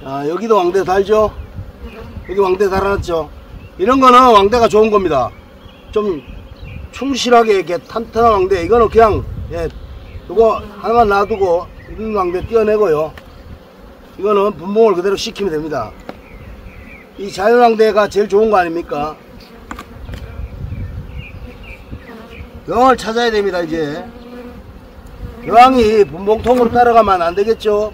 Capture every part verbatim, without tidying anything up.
아, 여기도 왕대 달죠? 여기 왕대 달아놨죠? 이런 거는 왕대가 좋은 겁니다. 좀 충실하게 이렇게 탄탄한 왕대. 이거는 그냥, 예, 이거 하나만 놔두고 이런 왕대 띄어내고요. 이거는 분봉을 그대로 시키면 됩니다. 이 자연왕대가 제일 좋은 거 아닙니까? 여왕을 찾아야 됩니다. 이제 여왕이 분봉통으로 따라가면 안 되겠죠?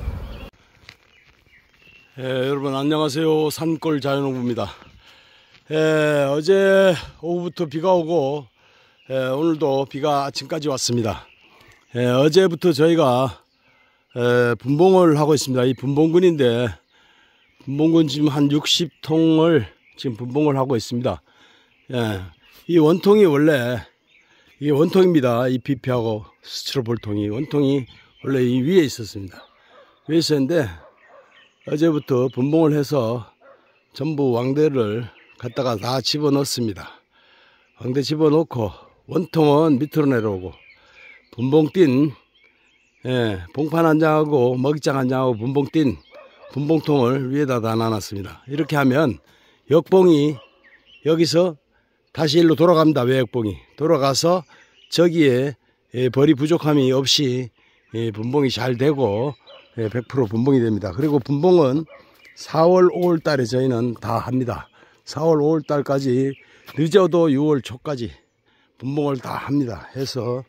예, 여러분 안녕하세요. 산골 자연농부입니다. 예, 어제 오후부터 비가 오고 예, 오늘도 비가 아침까지 왔습니다. 예, 어제부터 저희가 예, 분봉을 하고 있습니다. 이 분봉근인데 분봉근 지금 한 육십 통을 지금 분봉을 하고 있습니다. 예, 이 원통이 원래 이게 원통입니다. 이 비피하고 스티로폴통이 원통이 원래 이 위에 있었습니다. 위에 있었는데 어제부터 분봉을 해서 전부 왕대를 갖다가 다 집어넣습니다. 왕대 집어넣고 원통은 밑으로 내려오고 분봉 띤 예, 봉판 한 장하고 먹이장 한 장하고 분봉 띤 분봉통을 위에다 다 놔놨습니다. 이렇게 하면 역봉이 여기서 다시 일로 돌아갑니다. 외역봉이 돌아가서 저기에 벌이 부족함이 없이 분봉이 잘 되고 백 퍼센트 분봉이 됩니다. 그리고 분봉은 사월 오월 달에 저희는 다 합니다. 사월 오월 달까지 늦어도 유월 초까지 분봉을 다 합니다. 해서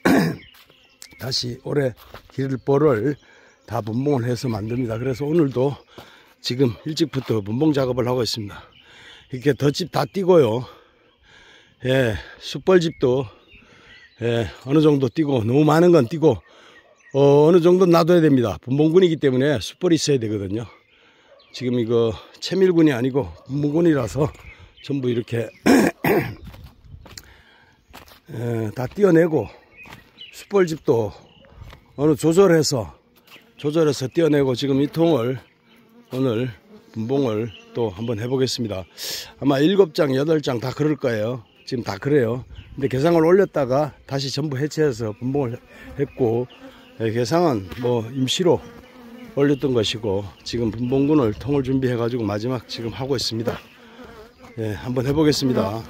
다시 올해 기를 벌을 다 분봉을 해서 만듭니다. 그래서 오늘도 지금 일찍부터 분봉 작업을 하고 있습니다. 이렇게 덧집 다 띄고요. 예, 숯벌집도 예, 어느 정도 띄고 너무 많은 건 띄고 어, 어느 정도 놔둬야 됩니다. 분봉군이기 때문에 숯벌이 있어야 되거든요. 지금 이거 채밀군이 아니고 분봉군이라서 전부 이렇게 예, 다 띄어내고 숯벌집도 어느 조절해서 조절해서 띄어내고 지금 이 통을 오늘 분봉을 또 한번 해보겠습니다. 아마 일곱 장, 여덟 장 다 그럴 거예요. 지금 다 그래요. 근데 개상을 올렸다가 다시 전부 해체해서 분봉을 했고, 예, 개상은 뭐 임시로 올렸던 것이고, 지금 분봉군을 통을 준비해 가지고 마지막 지금 하고 있습니다. 예, 한번 해보겠습니다.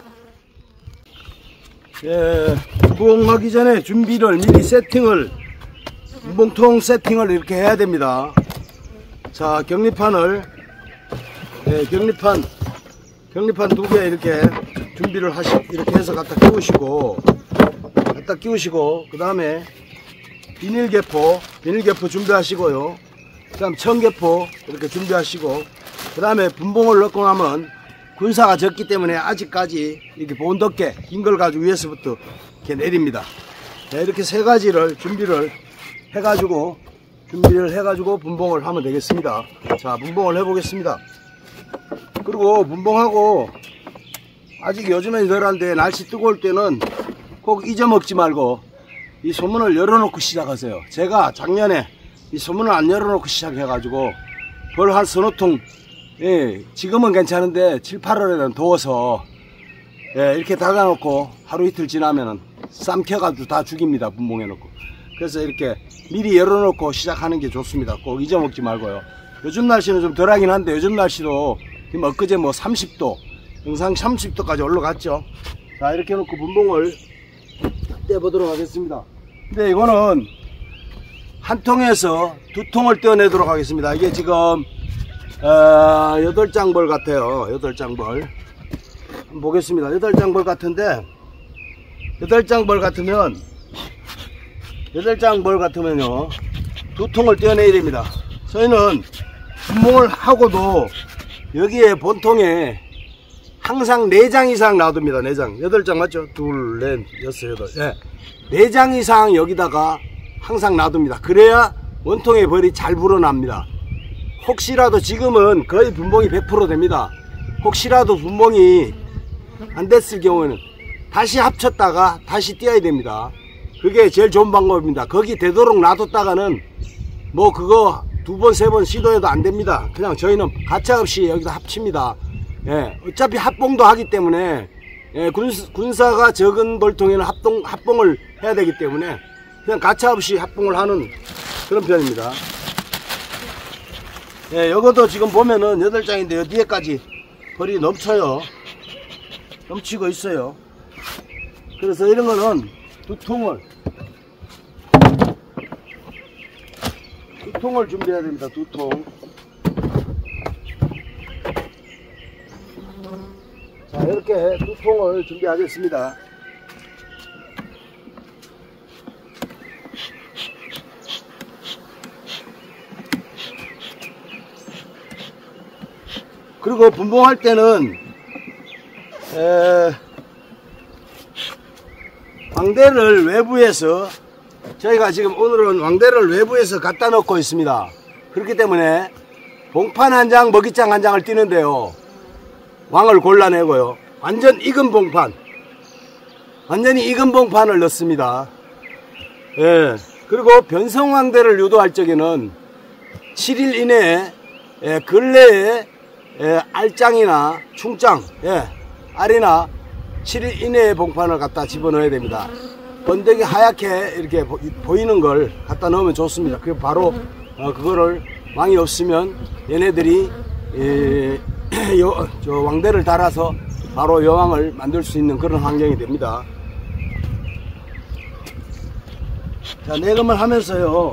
예, 분봉하기 전에 준비를 미리 세팅을, 분봉통 세팅을 이렇게 해야 됩니다. 자, 격리판을, 예, 격리판, 격리판 두 개 이렇게 준비를 하시, 이렇게 해서 갖다 끼우시고, 갖다 끼우시고, 그 다음에 비닐개포, 비닐개포 준비하시고요. 그 다음 청개포 이렇게 준비하시고, 그 다음에 분봉을 넣고 나면 군사가 적기 때문에 아직까지 이렇게 본덮개, 긴 걸 가지고 위에서부터 이렇게 내립니다. 네, 이렇게 세 가지를 준비를 해가지고, 준비를 해가지고 분봉을 하면 되겠습니다. 자, 분봉을 해보겠습니다. 그리고 분봉하고 아직 요즘엔 덜한데 날씨 뜨거울 때는 꼭 잊어먹지 말고 이 소문을 열어놓고 시작하세요. 제가 작년에 이 소문을 안 열어놓고 시작해가지고 벌 한 서너 통, 예, 지금은 괜찮은데 칠, 팔월에는 더워서 예, 이렇게 닫아놓고 하루 이틀 지나면은 쌈켜가지고 다 죽입니다. 분봉해놓고. 그래서 이렇게 미리 열어놓고 시작하는 게 좋습니다. 꼭 잊어먹지 말고요. 요즘 날씨는 좀 덜하긴 한데 요즘 날씨도 지금 엊그제 뭐 삼십 도, 영상 삼십 도까지 올라갔죠. 자, 이렇게 해놓고 분봉을 떼보도록 하겠습니다. 근데 이거는 한 통에서 두 통을 떼어내도록 하겠습니다. 이게 지금 어, 여덟 장 벌 같아요. 여덟 장 벌. 한번 보겠습니다. 여덟 장 벌 같은데 여덟 장 벌 같으면 여덟 장 벌 같으면요 두 통을 떼어내야 됩니다. 저희는 분봉을 하고도 여기에 본통에 항상 네 장 이상 놔둡니다. 네 장. 여덟 장 맞죠? 둘, 넷, 여섯, 여덟. 예. 네 장 이상 여기다가 항상 놔둡니다. 그래야 원통의 벌이 잘 불어납니다. 혹시라도 지금은 거의 분봉이 백 퍼센트 됩니다. 혹시라도 분봉이 안 됐을 경우에는 다시 합쳤다가 다시 띄어야 됩니다. 그게 제일 좋은 방법입니다. 거기 되도록 놔뒀다가는 뭐 그거 두 번, 세 번 시도해도 안 됩니다. 그냥 저희는 가차없이 여기서 합칩니다. 예, 어차피 합봉도 하기 때문에 예, 군사, 군사가 적은 벌통에는 합동, 합봉을 해야 되기 때문에 그냥 가차없이 합봉을 하는 그런 편입니다. 예, 요것도 지금 보면은 여덟 장인데 요 뒤에까지 벌이 넘쳐요. 넘치고 있어요. 그래서 이런 거는 두 통을 두 통을 준비해야 됩니다. 두 통. 자, 이렇게 두 통을 준비하겠습니다. 그리고 분봉할 때는 에, 왕대를 외부에서 저희가 지금 오늘은 왕대를 외부에서 갖다 놓고 있습니다. 그렇기 때문에 봉판 한 장, 먹이장 한 장을 띄는데요. 왕을 골라내고요. 완전 익은 봉판, 완전히 익은 봉판을 넣습니다. 예. 그리고 변성왕대를 유도할 적에는 칠 일 이내에 예, 근래에 예, 알장이나 충장, 예, 알이나 칠 일 이내에 봉판을 갖다 집어넣어야 됩니다. 번데기 하얗게 이렇게 보, 보이는 걸 갖다 넣으면 좋습니다. 그 바로 어, 그거를 왕이 없으면 얘네들이 예, 여, 저 왕대를 달아서 바로 여왕을 만들 수 있는 그런 환경이 됩니다. 자, 내금을 하면서요.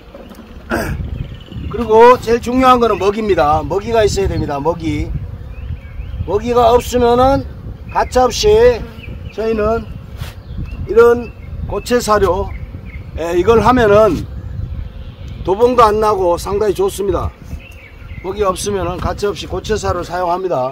그리고 제일 중요한 거는 먹이입니다. 먹이가 있어야 됩니다. 먹이. 먹이가 없으면은 가차없이 저희는 이런 고체 사료, 예, 이걸 하면은 도봉도 안 나고 상당히 좋습니다. 먹이 없으면은 가차없이 고체 사료를 사용합니다.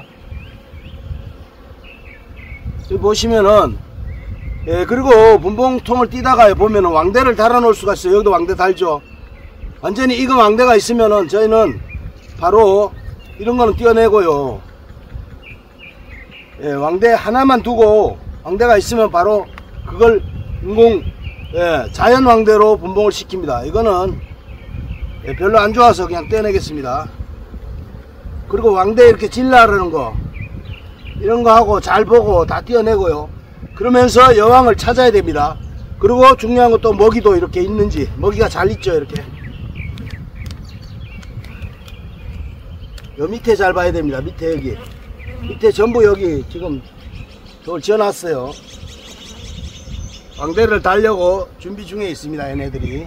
여기 보시면은, 예, 그리고 분봉통을 띄다가 보면은 왕대를 달아 놓을 수가 있어요. 여기도 왕대 달죠. 완전히 익은 왕대가 있으면은 저희는 바로 이런 거는 띄어내고요. 예, 왕대 하나만 두고 왕대가 있으면 바로 그걸 인공, 예, 자연 왕대로 분봉을 시킵니다. 이거는 예, 별로 안 좋아서 그냥 떼내겠습니다. 그리고 왕대 이렇게 질라르는 거, 이런 거 하고 잘 보고 다 띄어내고요. 그러면서 여왕을 찾아야 됩니다. 그리고 중요한 것도 먹이도 이렇게 있는지, 먹이가 잘 있죠. 이렇게 요 밑에 잘 봐야 됩니다. 밑에, 여기 밑에 전부 여기 지금 저걸 지어놨어요. 왕대를 달려고 준비 중에 있습니다. 얘네들이.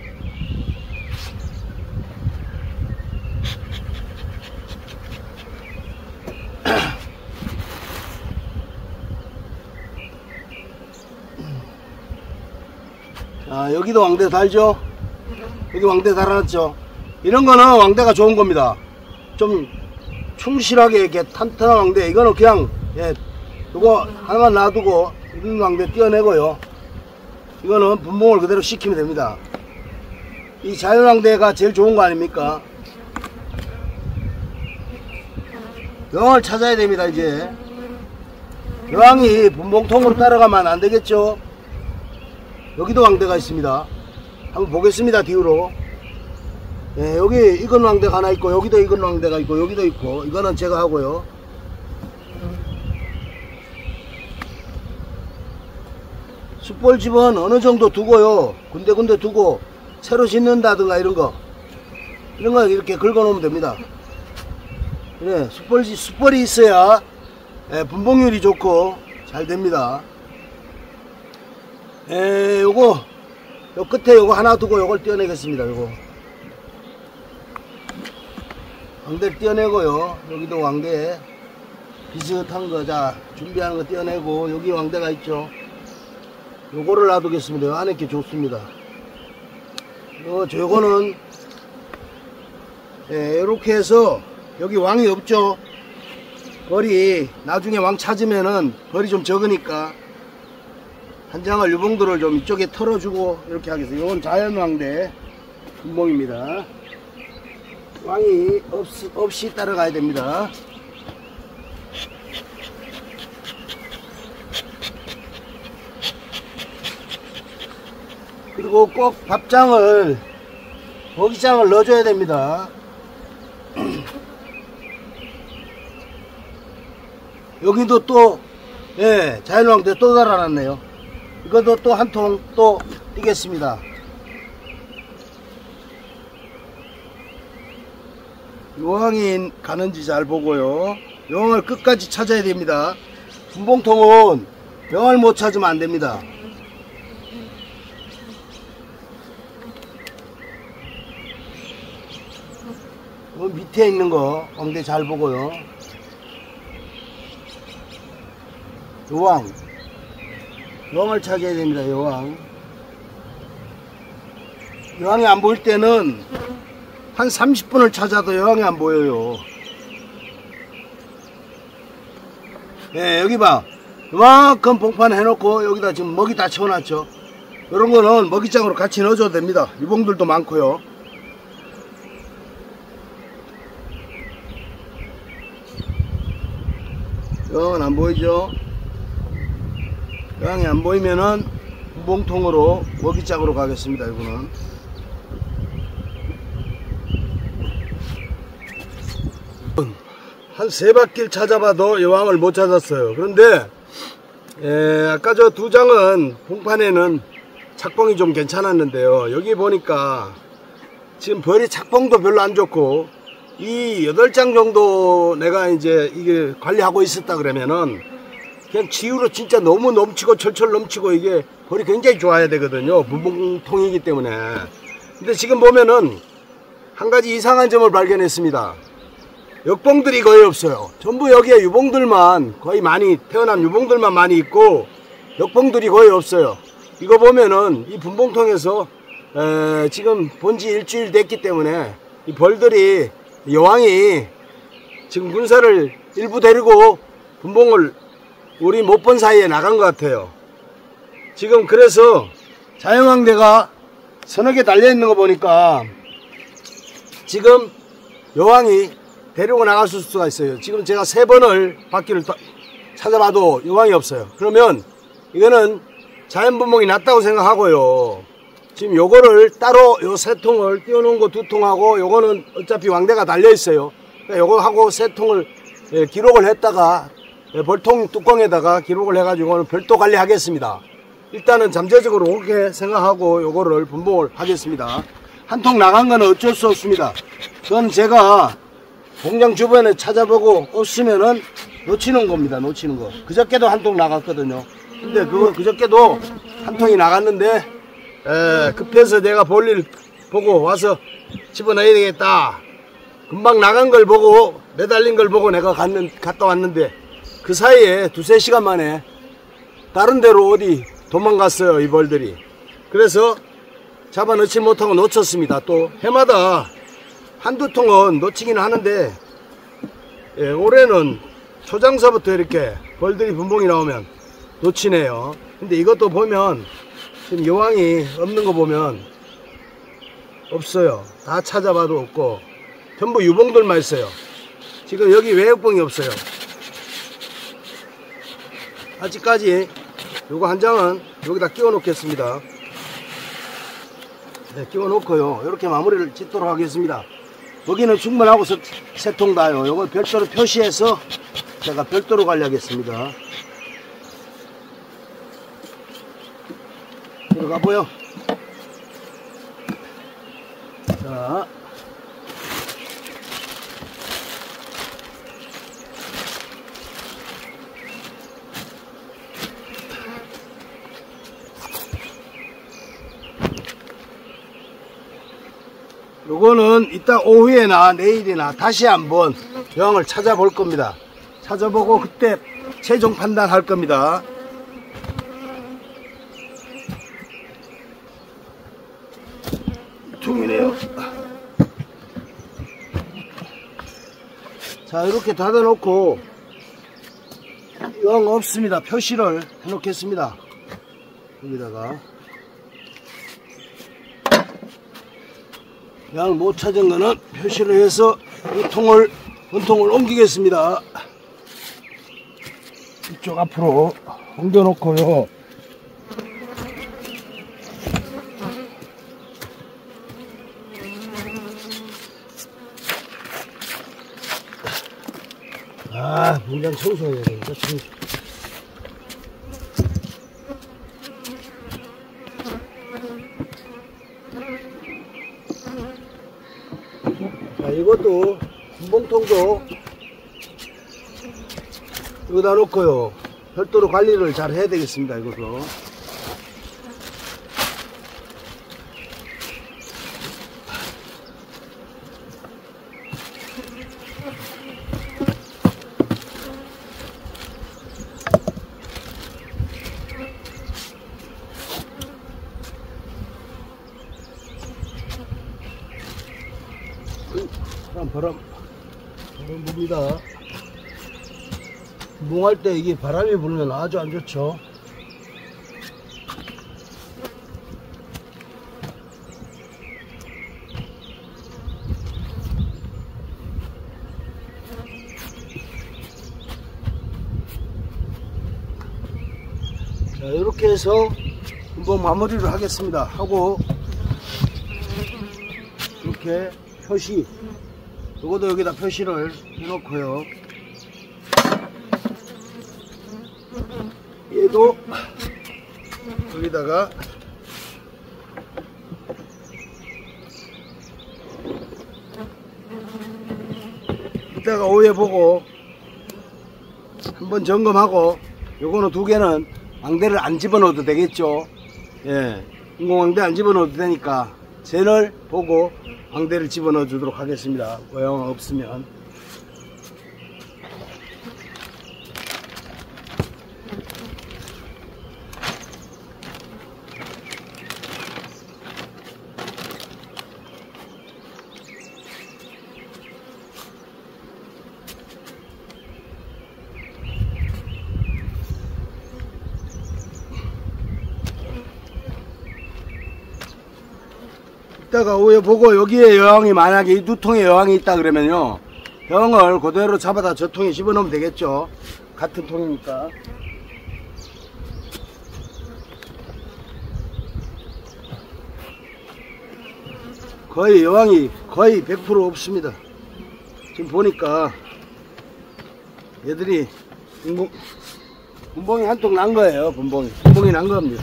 자, 여기도 왕대 달죠. 여기 왕대 달아놨죠. 이런 거는 왕대가 좋은 겁니다. 좀 충실하게 이렇게 탄탄한 왕대. 이거는 그냥, 예, 이거 하나만 놔두고 이런 왕대 띄어내고요. 이거는 분봉을 그대로 시키면 됩니다. 이 자연왕대가 제일 좋은 거 아닙니까? 여왕을 찾아야 됩니다. 이제 여왕이 분봉통으로 따라가면 안 되겠죠. 여기도 왕대가 있습니다. 한번 보겠습니다. 뒤로. 예, 여기 익은 왕대가 하나 있고, 여기도 익은 왕대가 있고, 여기도 있고, 이거는 제가 하고요. 숯벌집은 어느 정도 두고요. 군데군데 두고 새로 짓는다든가 이런 거, 이런 거 이렇게 긁어 놓으면 됩니다. 그래, 숯벌집, 숯벌이 있어야 예, 분봉률이 좋고 잘 됩니다. 에, 요거 요 끝에 요거 하나 두고 요걸 떼어내겠습니다. 요거 왕대 떼어내고요. 여기도 왕대 비슷한 거, 자 준비하는 거 떼어내고, 여기 왕대가 있죠. 요거를 놔두겠습니다. 요 안에 게 좋습니다. 요 저거는 예, 이렇게 해서 여기 왕이 없죠. 벌이 나중에 왕 찾으면은 벌이 좀 적으니까 한 장을 유봉도를 좀 이쪽에 털어주고 이렇게 하겠습니다. 이건 자연왕대 분봉입니다. 왕이 없, 없이 따라가야 됩니다. 그리고 꼭 밥장을, 먹이장을 넣어줘야 됩니다. 여기도 또, 예, 자연왕대 또 달아놨네요. 이것도 또 한 통 또 띄겠습니다. 여왕이 가는지 잘 보고요. 여왕을 끝까지 찾아야 됩니다. 분봉통은 여왕을 못 찾으면 안 됩니다. 요 밑에 있는 거 엉대 잘 보고요. 여왕 여왕을 찾아야 됩니다. 여왕 여왕이 안 보일 때는 한 삼십 분을 찾아도 여왕이 안 보여요. 예, 여기 봐. 이만큼 봉판 해놓고 여기다 지금 먹이 다 채워놨죠. 이런 거는 먹이장으로 같이 넣어줘도 됩니다. 유봉들도 많고요. 여왕은 안 보이죠? 여왕이 안 보이면은 봉통으로 먹이장으로 가겠습니다. 이거는 한 세 바퀴를 찾아봐도 여왕을 못 찾았어요. 그런데 에, 아까 저 두 장은 봉판에는 착봉이 좀 괜찮았는데요. 여기 보니까 지금 벌이 착봉도 별로 안 좋고 이 여덟 장 정도 내가 이제 이게 관리하고 있었다 그러면은 그냥 치유로 진짜 너무 넘치고 철철 넘치고 이게 벌이 굉장히 좋아야 되거든요. 분봉통이기 때문에. 근데 지금 보면은 한 가지 이상한 점을 발견했습니다. 역봉들이 거의 없어요. 전부 여기에 유봉들만 거의 많이 태어난 유봉들만 많이 있고 역봉들이 거의 없어요. 이거 보면은 이 분봉통에서 에, 지금 본지 일주일 됐기 때문에 이 벌들이 여왕이 지금 군사를 일부 데리고 분봉을 우리 못 본 사이에 나간 것 같아요. 지금 그래서 자연왕대가 서너 개 달려있는 거 보니까 지금 여왕이 데리고 나갔을 수가 있어요. 지금 제가 세 번을 바퀴를 찾아봐도 여왕이 없어요. 그러면 이거는 자연분봉이 났다고 생각하고요. 지금 요거를 따로 요 세 통을 띄워놓은 거 두 통하고 요거는 어차피 왕대가 달려있어요. 그러니까 요거 하고 세 통을 예, 기록을 했다가 예, 벌통 뚜껑에다가 기록을 해가지고 별도 관리하겠습니다. 일단은 잠재적으로 그렇게 생각하고 요거를 분봉을 하겠습니다. 한 통 나간 거는 어쩔 수 없습니다. 그건 제가 공장 주변에 찾아보고 없으면은 놓치는 겁니다. 놓치는 거. 그저께도 한 통 나갔거든요. 근데 그거 그저께도 한 통이 나갔는데 에, 급해서 내가 볼일 보고 와서 집어넣어야 되겠다. 금방 나간 걸 보고 매달린 걸 보고 내가 갔는, 갔다 왔는데 그 사이에 두세 시간 만에 다른 데로 어디 도망갔어요. 이 벌들이. 그래서 잡아 넣지 못하고 놓쳤습니다. 또 해마다 한두 통은 놓치기는 하는데 예, 올해는 초장서부터 이렇게 벌들이 분봉이 나오면 놓치네요. 근데 이것도 보면 지금 여왕이 없는 거 보면 없어요. 다 찾아봐도 없고 전부 유봉들만 있어요. 지금 여기 외역봉이 없어요. 아직까지 요거 한 장은 여기다 끼워 놓겠습니다. 네, 끼워 놓고요. 이렇게 마무리를 짓도록 하겠습니다. 먹이는 충분하고 세 통 다요. 요거 별도로 표시해서 제가 별도로 관리하겠습니다. 들어가 보여. 자. 요거는 이따 오후에나 내일이나 다시 한번 여왕을 찾아볼 겁니다. 찾아보고 그때 최종 판단할 겁니다. 통이네요. 자, 이렇게 닫아 놓고 여왕 없습니다. 표시를 해 놓겠습니다. 여기다가 여왕 못 찾은 거는 표시를 해서 이 통을 원통을 옮기겠습니다. 이쪽 앞으로 옮겨 놓고요. 아, 공장 청소해야 되니까 청소. 자, 이것도 분봉통도 여기다 놓고요. 별도로 관리를 잘 해야 되겠습니다. 이것도. 바람, 바람, 바람 붑니다. 분봉할 때 이게 바람이 불면 아주 안 좋죠. 자, 이렇게 해서 분봉 마무리를 하겠습니다. 하고 이렇게 표시, 요것도 여기다 표시를 해놓고요. 얘도 여기다가 이따가 오후에 보고 한번 점검하고, 요거는 두 개는 왕대를 안 집어넣어도 되겠죠. 예, 인공왕대 안 집어넣어도 되니까 쟤를 보고 왕대를 집어넣어 주도록 하겠습니다. 고양 없으면. 이따가 오후에 보고 여기에 여왕이 만약에 이 두 통에 여왕이 있다 그러면요, 병을 그대로 잡아다 저 통에 집어넣으면 되겠죠. 같은 통이니까. 거의 여왕이 거의 백 퍼센트 없습니다. 지금 보니까 얘들이 분봉, 분봉이 한 통 난 거예요. 분봉이 분봉이 난 겁니다.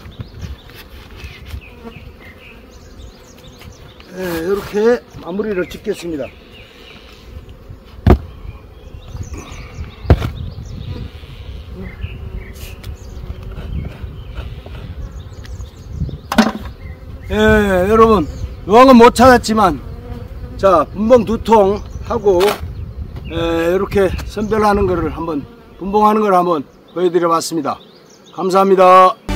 네, 이렇게 마무리를 짓겠습니다. 예, 여러분, 여왕은 못 찾았지만, 자, 분봉 두 통 하고, 예, 이렇게 선별하는 거를 한번, 분봉하는 걸 한번 보여드려 봤습니다. 감사합니다.